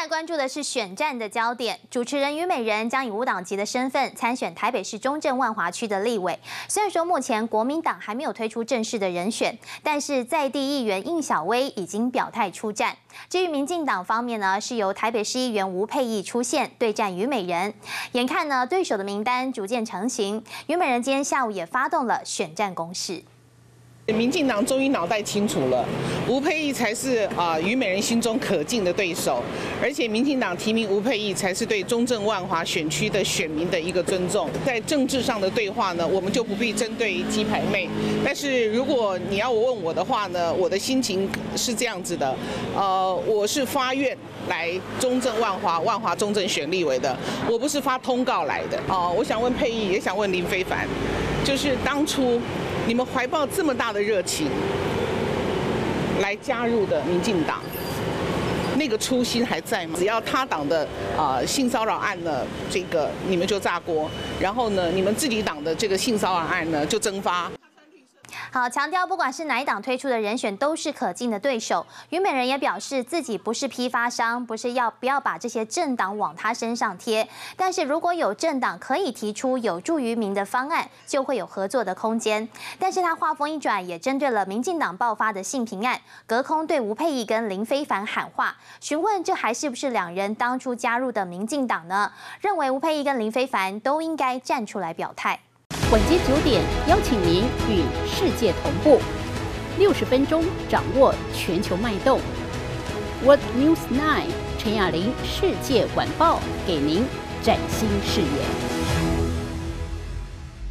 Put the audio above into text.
来关注的是选战的焦点，主持人虞美人将以无党籍的身份参选台北市中正万华区的立委。虽然说目前国民党还没有推出正式的人选，但是在地议员应晓薇已经表态出战。至于民进党方面呢，是由台北市议员吴佩益出现对战虞美人。眼看呢对手的名单逐渐成型，虞美人今天下午也发动了选战攻势。 民进党终于脑袋清楚了，吴佩益才是虞美人心中可敬的对手，而且民进党提名吴佩益才是对中正万华选区的选民的一个尊重。在政治上的对话呢，我们就不必针对鸡排妹。但是如果你要问我的话呢，我的心情是这样子的，我是发愿来中正万华中正选立委的，我不是发通告来的。我想问佩益，也想问林非凡，就是当初。 你们怀抱这么大的热情来加入的民进党，那个初心还在吗？只要他党的性骚扰案呢，这个你们就炸锅，然后呢，你们自己党的这个性骚扰案呢就蒸发。 好，强调不管是哪一党推出的人选都是可敬的对手。虞美人也表示自己不是批发商，不要把这些政党往他身上贴。但是如果有政党可以提出有助于民的方案，就会有合作的空间。但是他话锋一转，也针对了民进党爆发的性平案，隔空对吴佩益跟林非凡喊话，询问这还是不是两人当初加入的民进党呢？认为吴佩益跟林非凡都应该站出来表态。 晚间9点，邀请您与世界同步，60分钟掌握全球脉动。World News 9，陈雅玲世界晚报给您崭新视野。